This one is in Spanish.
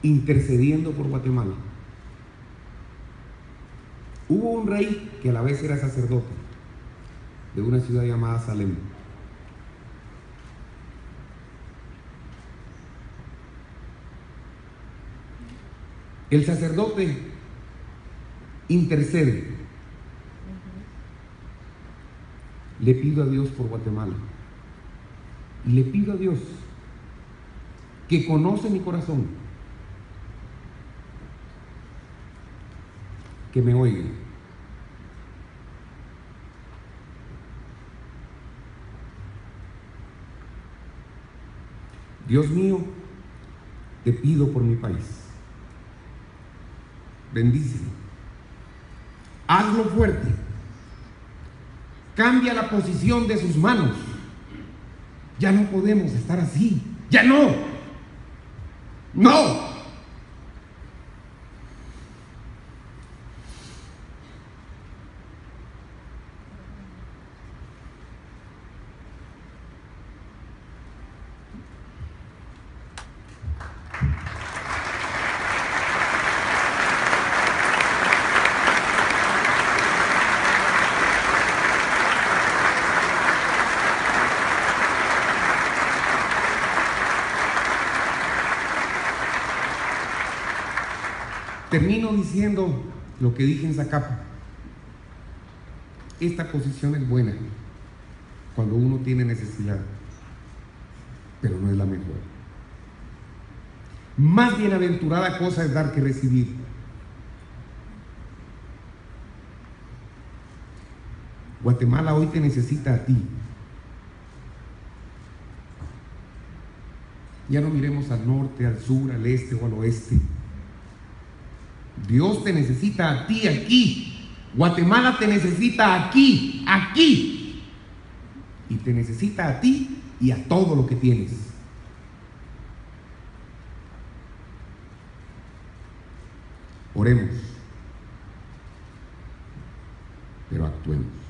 intercediendo por Guatemala. Hubo un rey que a la vez era sacerdote de una ciudad llamada Salem. El sacerdote intercede. Le pido a Dios por Guatemala. Y le pido a Dios, que conoce mi corazón, que me oiga. Dios mío, te pido por mi país. Bendícelo. Hazlo fuerte. Cambia la posición de sus manos. Ya no podemos estar así. ¡Ya no! ¡No! Termino diciendo lo que dije en Zacapa. Esta posición es buena cuando uno tiene necesidad, pero no es la mejor. Más bienaventurada cosa es dar que recibir. Guatemala hoy te necesita a ti. Ya no miremos al norte, al sur, al este o al oeste. Dios te necesita a ti aquí. Guatemala te necesita aquí, aquí. Y te necesita a ti y a todo lo que tienes. Oremos, pero actuemos.